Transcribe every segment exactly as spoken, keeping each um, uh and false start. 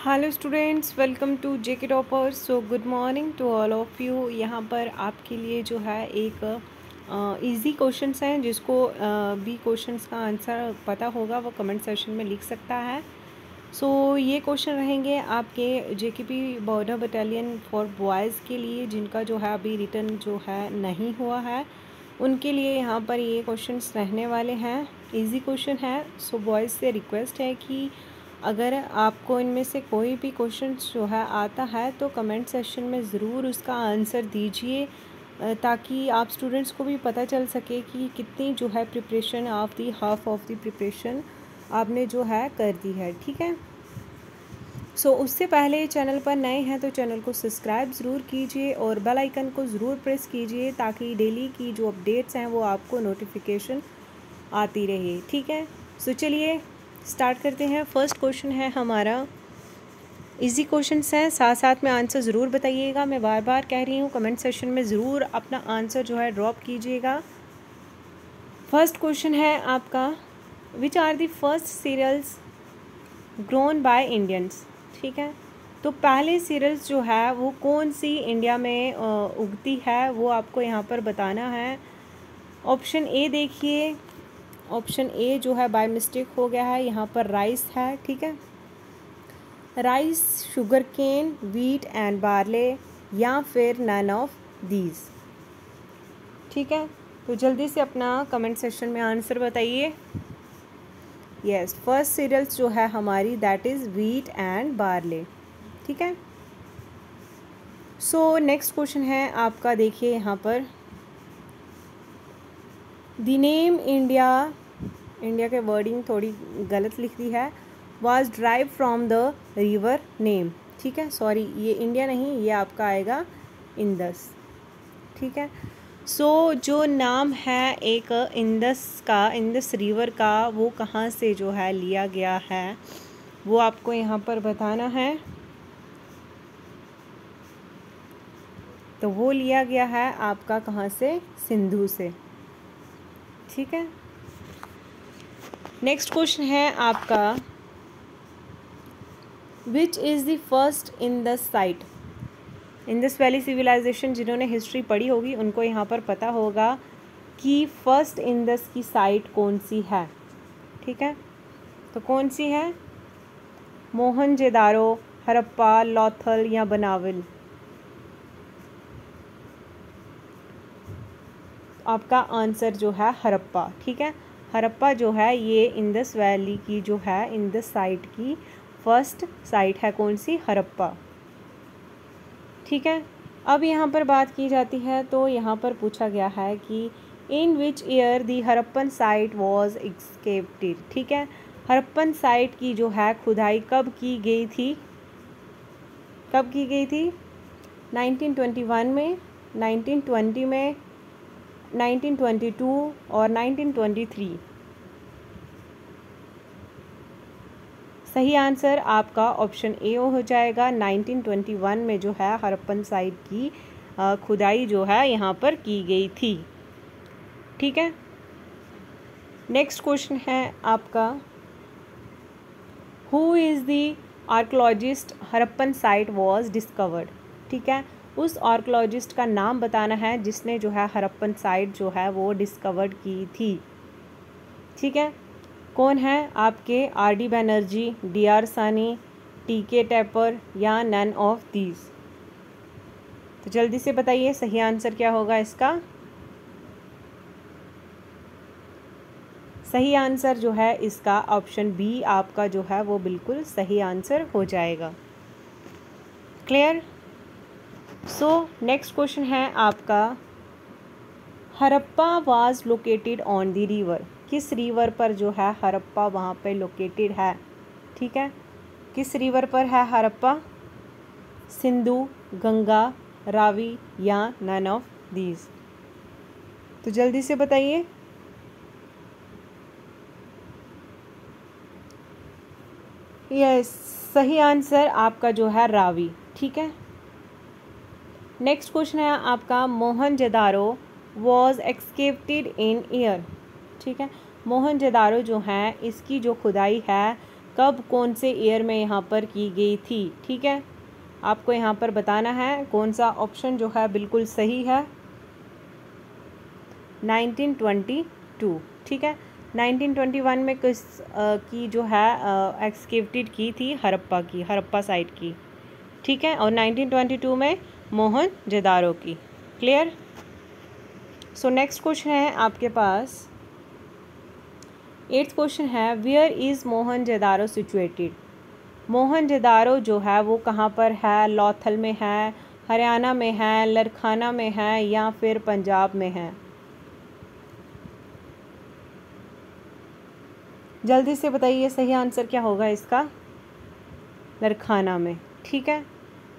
Hello students, welcome to JK toppers. So good morning to all of you. यहाँ पर आपके लिए जो है एक इजी क्वेश्चंस हैं, जिसको भी क्वेश्चंस का आंसर पता होगा वो कमेंट सेक्शन में लिख सकता है। सो so, ये क्वेश्चन रहेंगे आपके JKP border battalion for boys के लिए, जिनका जो है अभी रिटर्न जो है नहीं हुआ है, उनके लिए यहाँ पर ये क्वेश्चंस रहने वाले हैं। इजी क्वेश्चन है। सो बॉयज़ से रिक्वेस्ट है कि अगर आपको इनमें से कोई भी क्वेश्चन जो है आता है तो कमेंट सेक्शन में ज़रूर उसका आंसर दीजिए, ताकि आप स्टूडेंट्स को भी पता चल सके कि कितनी जो है preparation of the half of the preparation आपने जो है कर दी है। ठीक है। सो so, उससे पहले चैनल पर नए हैं तो चैनल को सब्सक्राइब ज़रूर कीजिए और बेल आइकन को ज़रूर प्रेस कीजिए, ताकि डेली की जो अपडेट्स हैं वो आपको नोटिफिकेशन आती रहे। ठीक है। सो so, चलिए स्टार्ट करते हैं। फर्स्ट क्वेश्चन है हमारा, इजी क्वेश्चंस हैं, साथ साथ में आंसर ज़रूर बताइएगा। मैं बार बार कह रही हूँ, कमेंट सेक्शन में ज़रूर अपना आंसर जो है ड्रॉप कीजिएगा। फर्स्ट क्वेश्चन है आपका, which are the first cereals grown by Indians. ठीक है। तो पहले सीरियल्स जो है वो कौन सी इंडिया में उगती है, वो आपको यहाँ पर बताना है। ऑप्शन ए देखिए, ऑप्शन ए जो है बाय मिस्टेक हो गया है, यहाँ पर राइस है। ठीक है। Rice, sugar cane, wheat and barley, या फिर नन ऑफ दीज। ठीक है। तो जल्दी से अपना कमेंट सेक्शन में आंसर बताइए। यस, फर्स्ट सीरियल्स जो है हमारी that is wheat and barley. ठीक है। सो नेक्स्ट क्वेश्चन है आपका, देखिए यहाँ पर, द नेम इंडिया, इंडिया के वर्डिंग थोड़ी गलत लिख दी है, was drive from the river name. ठीक है, सॉरी, ये इंडिया नहीं, ये आपका आएगा इंदस। ठीक है। सो so, जो नाम है एक इंदस का, इंदस रिवर का, वो कहाँ से जो है लिया गया है, वो आपको यहाँ पर बताना है। तो वो लिया गया है आपका कहाँ से, सिंधु से। ठीक है। नेक्स्ट क्वेश्चन है आपका, which is the first Indus site. Indus valley civilisation, जिन्होंने हिस्ट्री पढ़ी होगी उनको यहाँ पर पता होगा कि फर्स्ट इंदस की साइट कौन सी है। ठीक है। तो कौन सी है, मोहनजोदारो, हड़प्पा, लोथल या बनावल। आपका आंसर जो है हड़प्पा। ठीक है। हड़प्पा जो है ये इंदस वैली की जो है, इंदस साइट की फर्स्ट साइट है, कौन सी, हड़प्पा। ठीक है। अब यहाँ पर बात की जाती है, तो यहाँ पर पूछा गया है कि in which year the Harappan site was excavated. ठीक है। हड़प्पन साइट की जो है खुदाई कब की गई थी, कब की गई थी, नाइनटीन ट्वेंटी वन में, नाइनटीन ट्वेंटी में, नाइनटीन ट्वेंटी टू और नाइनटीन ट्वेंटी थ्री। सही आंसर आपका ऑप्शन ए हो जाएगा। नाइनटीन ट्वेंटी वन में जो है हड़प्पन साइट की खुदाई जो है यहाँ पर की गई थी। ठीक है। नेक्स्ट क्वेश्चन है आपका, who is the archaeologist Harappan site was discovered. ठीक है। उस आर्कोलॉजिस्ट का नाम बताना है जिसने जो है हड़प्पन साइट जो है वो डिस्कवर्ड की थी। ठीक है। कौन है आपके, R D Banerjee, D R Sahni, T K Thapar या नन ऑफ दीज। तो जल्दी से बताइए सही आंसर क्या होगा इसका। सही आंसर जो है इसका ऑप्शन बी आपका जो है वो बिल्कुल सही आंसर हो जाएगा। क्लियर। सो नेक्स्ट क्वेश्चन है आपका, Harappa was located on the river. किस रिवर पर जो है हड़प्पा वहाँ पे लोकेटेड है। ठीक है। किस रिवर पर है हड़प्पा, सिंधु, गंगा, रावी या नन ऑफ दीज। तो जल्दी से बताइए। यस, सही आंसर आपका जो है रावी। ठीक है। नेक्स्ट क्वेश्चन है आपका, Mohenjodaro was excavated in year. ठीक है। मोहनजोदारो जो है इसकी जो खुदाई है कब कौन से ईयर में यहाँ पर की गई थी। ठीक है, आपको यहाँ पर बताना है कौन सा ऑप्शन जो है बिल्कुल सही है, नाइनटीन ट्वेंटी टू। ठीक है, नाइनटीन ट्वेंटी वन में किस आ, की जो है एक्सकेवेटेड की थी, हड़प्पा की, हड़प्पा साइट की। ठीक है, और नाइनटीन ट्वेंटी टू में मोहनजोदारो की। क्लियर। सो नेक्स्ट क्वेश्चन है आपके पास, एट्थ क्वेश्चन है, where is Mohenjodaro situated. Mohenjodaro जो है वो कहाँ पर है, लौथल में है, हरियाणा में है, लरखाना में है, या फिर पंजाब में है। जल्दी से बताइए सही आंसर क्या होगा इसका, लरखाना में। ठीक है,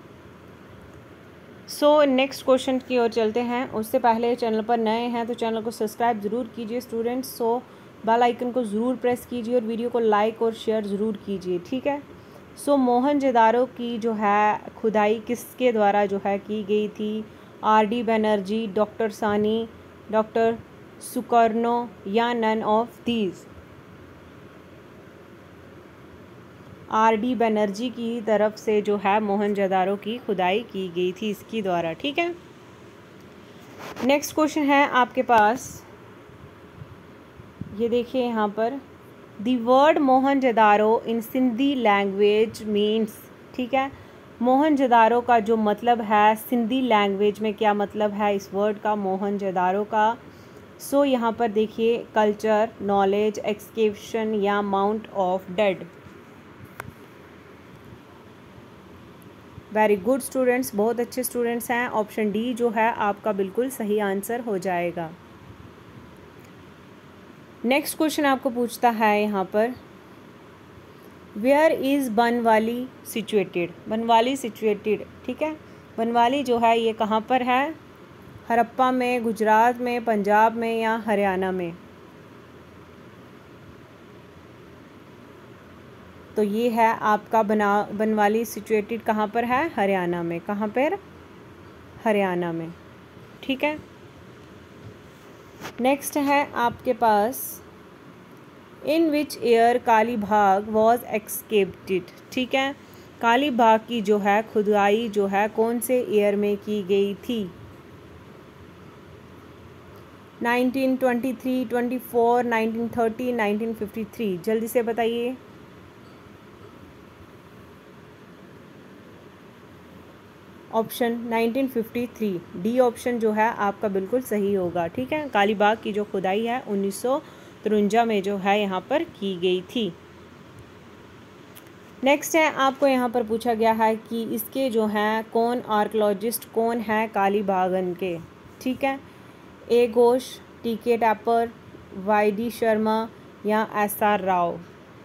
सो नेक्स्ट क्वेश्चन की ओर चलते हैं। उससे पहले चैनल पर नए हैं तो चैनल को सब्सक्राइब ज़रूर कीजिए स्टूडेंट्स। सो बेल आइकन को ज़रूर प्रेस कीजिए और वीडियो को लाइक और शेयर ज़रूर कीजिए। ठीक है, सो मोहनजोदारो की जो है खुदाई किसके द्वारा जो है की गई थी, R D Banerjee, doctor Sahni, doctor Sukarno, या none of these. R D Banerjee की तरफ से जो है मोहनजोदारो की खुदाई की गई थी इसकी द्वारा। ठीक है, नेक्स्ट क्वेश्चन है आपके पास, ये देखिए यहाँ पर, the word Mohenjodaro in Sindhi language means. ठीक है, मोहनजोदारो का जो मतलब है सिंधी लैंग्वेज में क्या मतलब है इस वर्ड का, मोहनजोदारो का। सो so, यहाँ पर देखिए, कल्चर, नॉलेज, एक्सकेवेशन, या mound of dead. Very good students, बहुत अच्छे स्टूडेंट्स हैं। ऑप्शन डी जो है आपका बिल्कुल सही आंसर हो जाएगा। नेक्स्ट क्वेश्चन आपको पूछता है यहाँ पर, where is Banawali situated. Banawali situated, ठीक है, बनवाली जो है ये कहाँ पर है, हड़प्पा में, गुजरात में, पंजाब में, या हरियाणा में। तो ये है आपका बना बनवाली सिचुएटेड कहाँ पर है, हरियाणा में। कहाँ पर, हरियाणा में। ठीक है, नेक्स्ट है आपके पास, in which year Kalibangan was excavated. ठीक है, कालीबाग की जो है खुदाई जो है कौन से ईयर में की गई थी, nineteen twenty three, twenty four, nineteen thirty, nineteen fifty three. जल्दी से बताइए। Option nineteen fifty three, D option जो है आपका बिल्कुल सही होगा। ठीक है, कालीबाग की जो खुदाई है उन्नीस सौ तिरंजा में जो है यहाँ पर की गई थी। नेक्स्ट है आपको यहाँ पर पूछा गया है कि इसके जो हैं कौन आर्कोलॉजिस्ट कौन है कालीबागन के। ठीक है, A Ghosh, T K Thapar, Y D Sharma, या एस आर राव।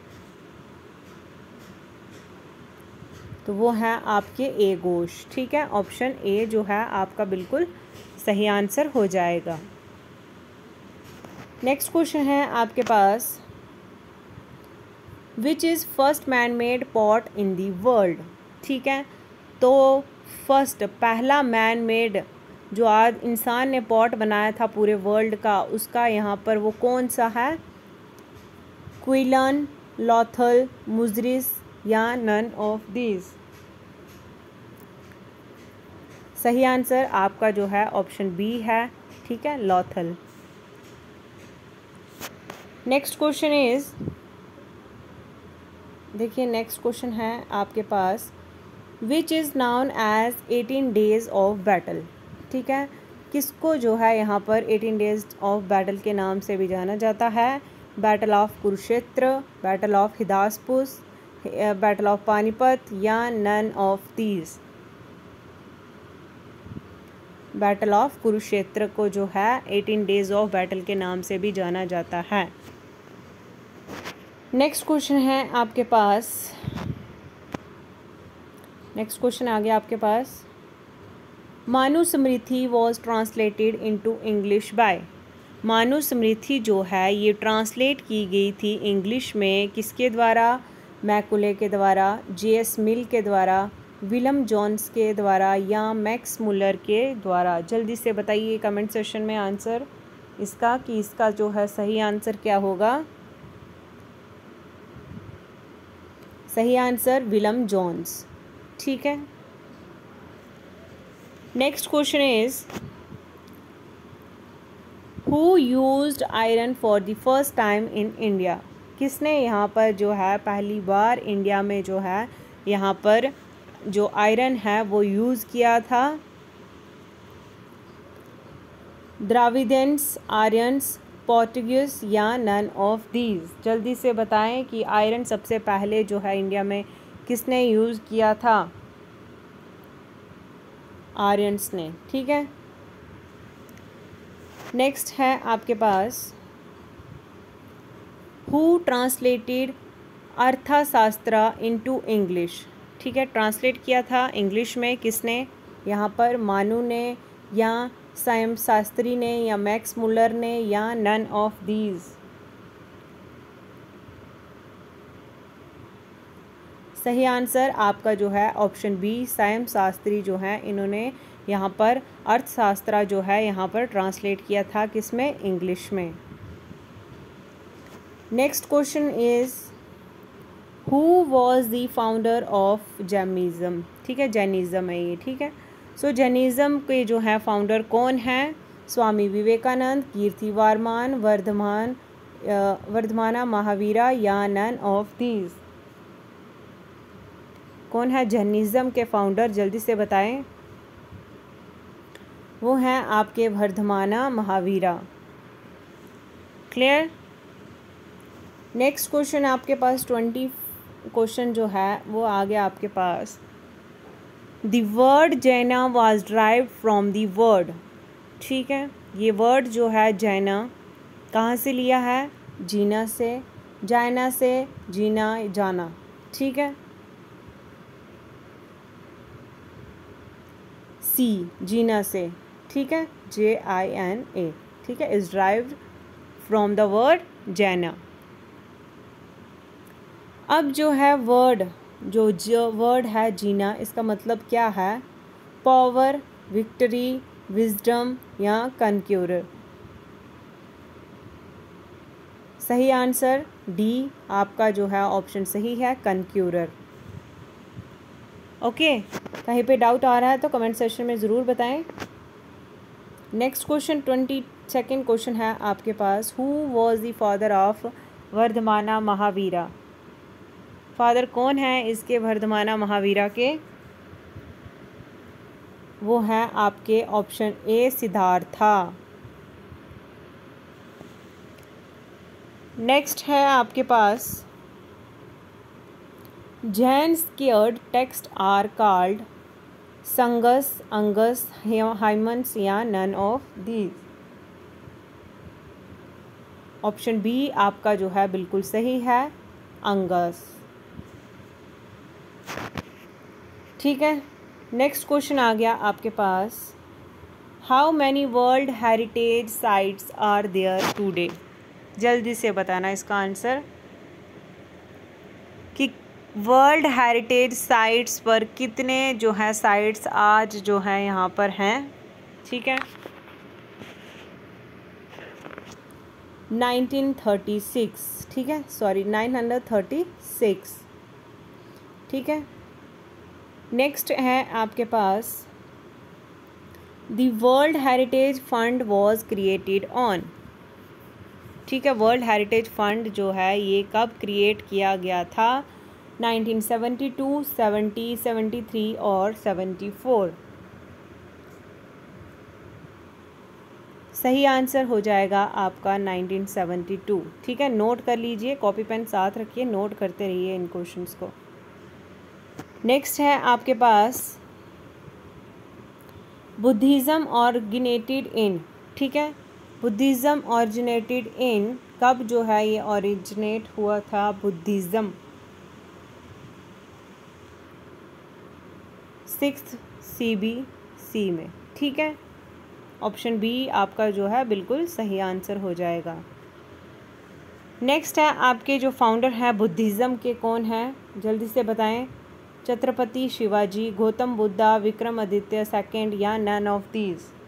तो वो है आपके ए घोष। ठीक है, ऑप्शन ए जो है आपका बिल्कुल सही आंसर हो जाएगा। नेक्स्ट क्वेश्चन है आपके पास, which is first man made pot in the world. ठीक है, तो फर्स्ट पहला मैन मेड जो आज इंसान ने पॉट बनाया था पूरे वर्ल्ड का, उसका यहाँ पर वो कौन सा है, क्विलन, लॉथल, मुजरिस, या नन ऑफ दीज। सही आंसर आपका जो है ऑप्शन बी है। ठीक है, लॉथल। नेक्स्ट क्वेश्चन इज, देखिए नेक्स्ट क्वेश्चन है आपके पास, which is known as eighteen days of battle. ठीक है, किसको जो है यहाँ पर एटीन डेज ऑफ बैटल के नाम से भी जाना जाता है, battle of Kurukshetra, battle of Hydaspes, battle of Panipat, या none of these. Battle of Kurukshetra को जो है एटीन डेज ऑफ बैटल के नाम से भी जाना जाता है। नेक्स्ट क्वेश्चन है आपके पास, नेक्स्ट क्वेश्चन आ गया आपके पास, Manusmriti was translated into English by. Manusmriti जो है ये ट्रांसलेट की गई थी इंग्लिश में किसके द्वारा, मैकुले के द्वारा, जे एस मिल के द्वारा, विलियम जोन्स के द्वारा, या मैक्स मुलर के द्वारा। जल्दी से बताइए कमेंट सेक्शन में आंसर इसका कि इसका जो है सही आंसर क्या होगा। सही आंसर विलियम जोन्स। ठीक है, next question is who used iron for the first time in India. किसने यहाँ पर जो है पहली बार इंडिया में जो है यहाँ पर जो आयरन है वो यूज़ किया था। द्राविडियंस, आर्यंस, पोर्टुगीज या नन ऑफ दीज। जल्दी से बताएं कि आयरन सबसे पहले जो है इंडिया में किसने यूज़ किया था। आर्यंस ने। ठीक है, नेक्स्ट है आपके पास who translated Arthashastra into English. ठीक है, ट्रांसलेट किया था इंग्लिश में किसने। यहाँ पर मानू ने या साइम शास्त्री ने या मैक्स मुलर ने या नन ऑफ दीज। सही आंसर आपका जो है ऑप्शन बी साइम शास्त्री जो है इन्होंने यहाँ पर अर्थशास्त्र जो है यहाँ पर ट्रांसलेट किया था किसमें, इंग्लिश में। Next question is who was the founder of Jainism. ठीक है, जैनिज्म है ये। ठीक है, सो so, जैनिज्म के जो है फाउंडर कौन है। स्वामी विवेकानंद, कीर्तिवर्मन, वर्धमान वर्धमाना महावीरा या नन ऑफ दीज। कौन है जैनिज्म के फाउंडर, जल्दी से बताएं। वो हैं आपके वर्धमाना महावीरा। क्लियर, नेक्स्ट क्वेश्चन आपके पास ट्वेंटी क्वेश्चन जो है वो आ गया आपके पास। The word Jaina was derived from the word. ठीक है, ये वर्ड जो है जैना कहाँ से लिया है, जीना से, जैना से, जीना जाना। ठीक है, सी जीना से। ठीक है, जे आई एन ए। ठीक है, is derived from the word Jaina. अब जो है वर्ड जो जो वर्ड है जीना, इसका मतलब क्या है। पावर, विक्ट्री, विजडम या कनक्यूरर। सही आंसर डी आपका जो है ऑप्शन सही है, कनक्यूरर। ओके, कहीं पे डाउट आ रहा है तो कमेंट सेक्शन में ज़रूर बताएं। Next question twenty second question है आपके पास। Who was the father of Vardhamana Mahavira. Father कौन है इसके वर्धमाना महावीरा के। वो है आपके ऑप्शन ए सिद्धार्था। नेक्स्ट है आपके पास Jain sacred texts are called संगस, अंगस, हाइमन्स या none of these. Option B आपका जो है बिल्कुल सही है, अंगस। ठीक है, नेक्स्ट क्वेश्चन आ गया आपके पास। How many world heritage sites are there today. जल्दी से बताना इसका आंसर कि वर्ल्ड हेरिटेज साइट्स पर कितने जो है साइट्स आज जो है यहाँ पर हैं। ठीक है, नाइनटीन थर्टी सिक्स। ठीक है, sorry nine hundred thirty six. ठीक है, नेक्स्ट है आपके पास the world heritage fund was created on. ठीक है, वर्ल्ड हेरिटेज फंड जो है ये कब क्रिएट किया गया था। Nineteen seventy two, seventy, seventy three और सेवेंटी फोर। सही आंसर हो जाएगा आपका नाइनटीन सेवेंटी टू। ठीक है, नोट कर लीजिए, कॉपी पेन साथ रखिए, नोट करते रहिए इन क्वेश्चंस को। नेक्स्ट है आपके पास बुद्धिज़्म ऑरिजिनेटेड इन। ठीक है, बुद्धिज़्म ऑरिजिनेटेड इन कब जो है ये ऑरिजिनेट हुआ था Buddhism. Sixth C B C में। ठीक है, ऑप्शन बी आपका जो है बिल्कुल सही आंसर हो जाएगा। नेक्स्ट है आपके जो फाउंडर हैं बुद्धिज़्म के कौन हैं, जल्दी से बताएं। छत्रपति शिवाजी, गौतम बुद्धा, विक्रमादित्य सेकंड या नन ऑफ दीज।